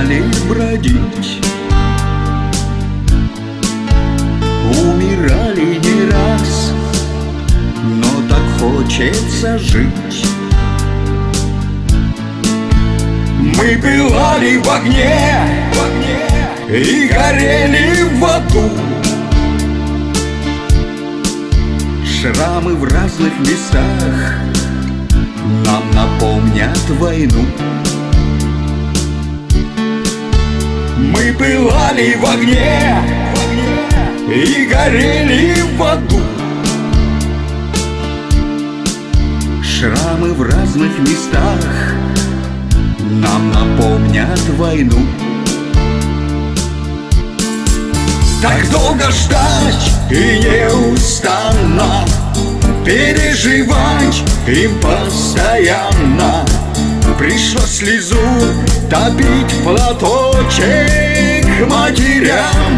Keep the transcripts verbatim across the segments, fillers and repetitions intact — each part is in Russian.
стали бродить. Умирали не раз, но так хочется жить. Мы пылали в огне, в огне и горели в аду. Шрамы в разных местах нам напомнят войну. Мы пылали в огне, в огне и горели в аду. Шрамы в разных местах нам напомнят войну. Так долго ждать и неустанно переживать им постоянно. Пришлось слезу топить в платочек матерям.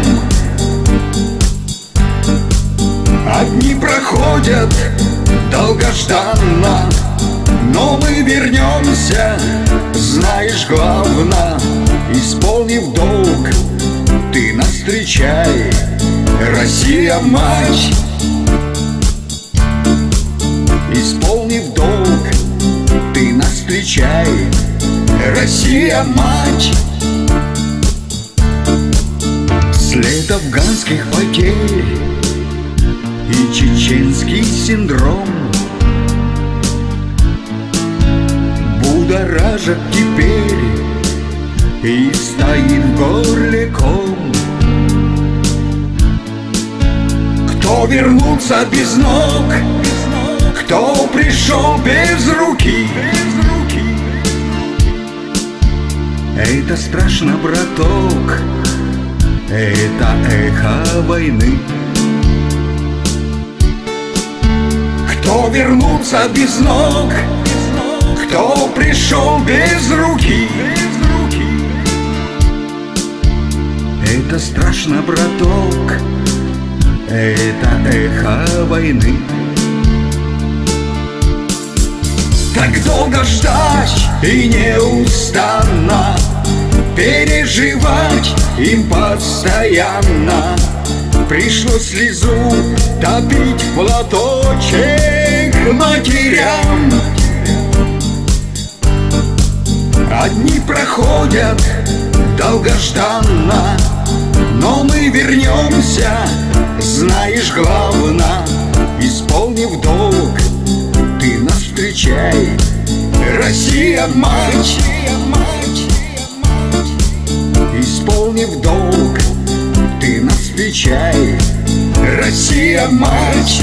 Одни проходят долгожданно, но мы вернемся, знаешь, главное, исполнив долг. Ты нас встречай, Россия, мать. Исполнив долг, ты нас встречай, Россия, мать. След афганских потерь и чеченский синдром будоражат теперь и стоит в горле ком. Кто вернулся без ног, кто пришел без руки, это страшно, браток, это эхо войны. Кто вернулся без ног, кто пришел без руки, это страшно, браток, это эхо войны. Так долго ждать и неустанно переживать им постоянно. Пришлось слезу топить в платочек матерям. Одни проходят долгожданно, но мы вернемся, знаешь, главное, исполнив долг. Ты нас встречай, Россия, мать. Исполнив долг, ты нас встречай, Россия, мать.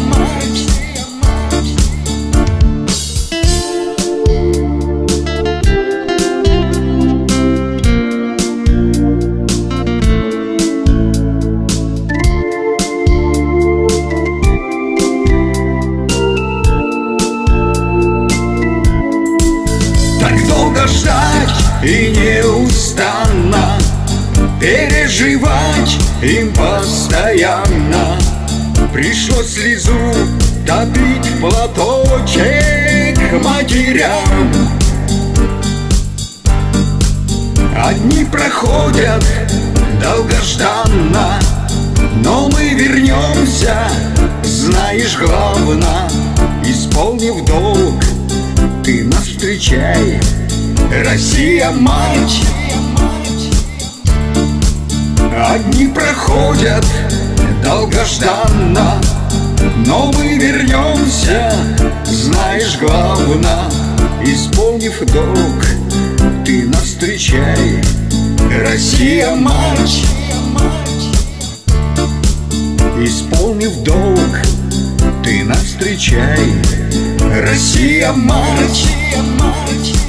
Ждать и неустанно переживать им постоянно. Пришлось слезу топить в платочек матерям. Одни проходят долгожданно, но мы вернемся, знаешь, главное, исполнив долг. Ты нас встречай, Россия, мать. Одни проходят долгожданно, но мы вернемся, знаешь, главное, исполнив долг. Ты нас встречай, Россия, мать. Исполнив долг, ты нас встречай, Россия, мать.